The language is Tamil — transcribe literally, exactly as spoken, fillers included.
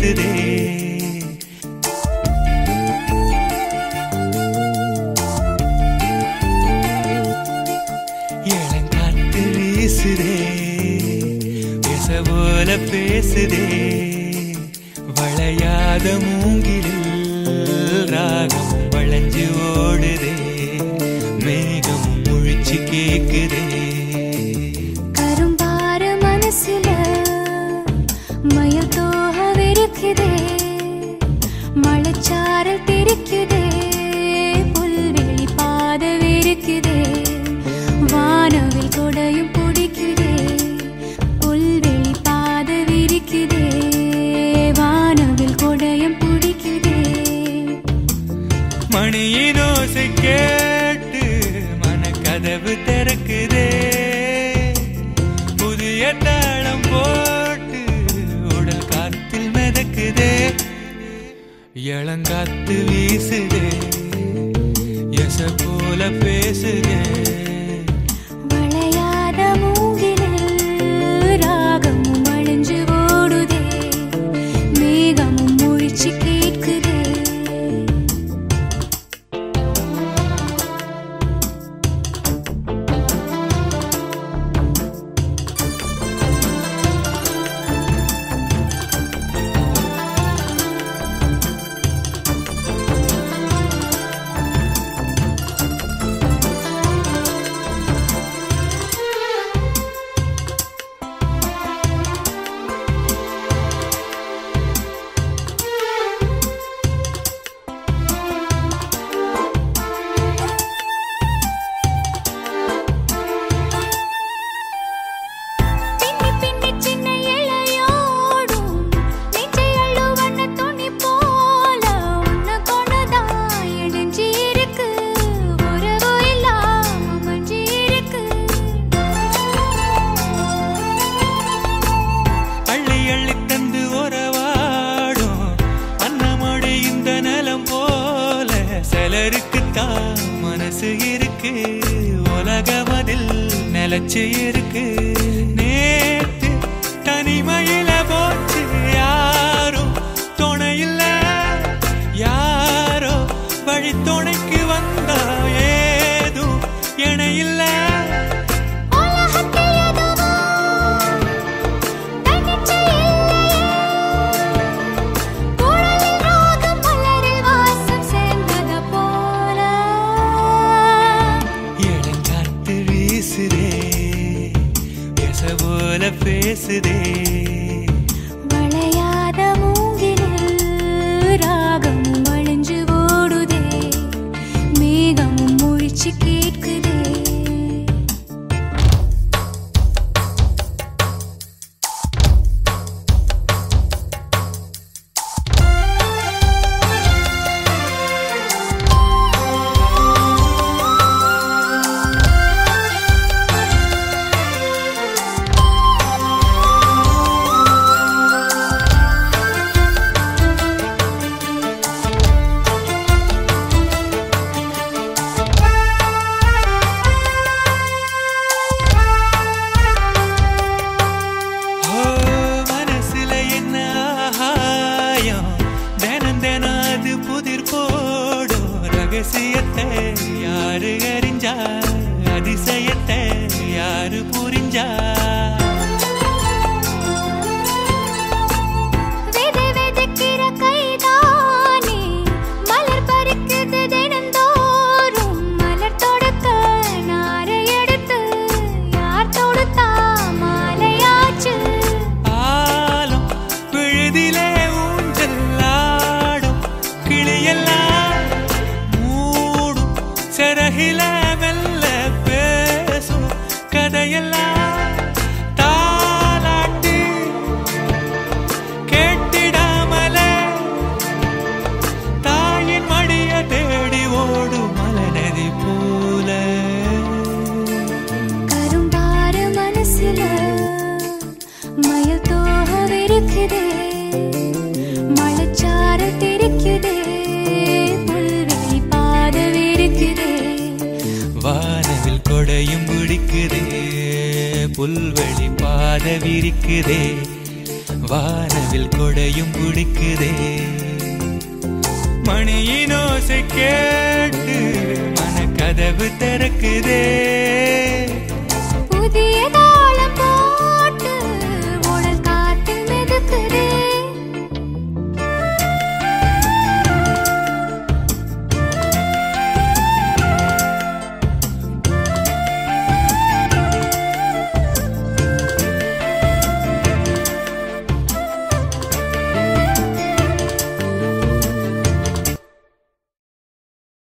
கேக்குதே. இளங்காத்து வீசுதே, பேச போல பேசுதே. வளையாத மூங்கிலில் ராகம் வளைஞ்சு ஓடுதே. மேகம் முழிச்சு கேக்குதே. கரும்பார மனசுல மயில் தோக விரிக்குதே. மழைச்சாரல் தெரிக்குதே. புல்வெளி பாத விரிக்குதே. வானவில் கொடையும் பிடிக்குதே. புல்வெளி பாத விரிக்குதே. வானவில் கொடையும் பிடிக்குதே. மணியின் ஓசை கேட்டு மனக்கதவு திறக்குதே. புதிய தாளம் போட்டு உடல் காத்தில் மிதக்குதே. இளங்காத்து வீசுதே, எச போல பேசுதே. வளையாத மூங்கிலில் ராகமும் வளைஞ்சு ஓடுதே. மேகமும் முழிச்சு கேட்குதே. சிலருக்குத்தான் மனசு இருக்கு, உலகமதில் நிலச்சு இருக்கு. நேத்து தனிமையில போச்சு யாரும் துணையில்ல. யாரோ வழி துணைக்கு வந்தா ஏதும் இணையில்ல. போல பேசுதே. வளையாத மூங்கிலில் ராகமும் வளைஞ்சு ஓடுதே. மேகமும் முழிச்சு கேட்குதே. ரகசியத்தை யாரு அறிஞ்சா, அதிசயத்தை யாரு புரிஞ்சா. விதை விதைக்கிற கைதானே மலர் பறிக்குது தினந்தோறும். மலர் தொடுக்க நாரை எடுத்து யார் தொடுத்தா மாலையாச்சு. ஆலம் விழுதிலே ஊஞ்சல் ஆடும் கிளியெல்லாம் சரகில மெல்ல பேசும் கதையெல்லாம் தாலாட்டி கேட்டிடாமலே தாயின் மடிய தேடி ஓடும் மலநதி போல. கரும்பார மனசுல மயில் தோக விரிக்குதே. மழைச்சாரல் தெரிக்குதே. புல்வெளி பாத விரிக்குதே. வானவில் கொடையும் பிடிக்குதே. புல்வெளி பாத விரிக்குதே. வானவில் கொடையும் பிடிக்குதே மணியின் ஓசை கேட்டு மனக்கதவு திறக்குதே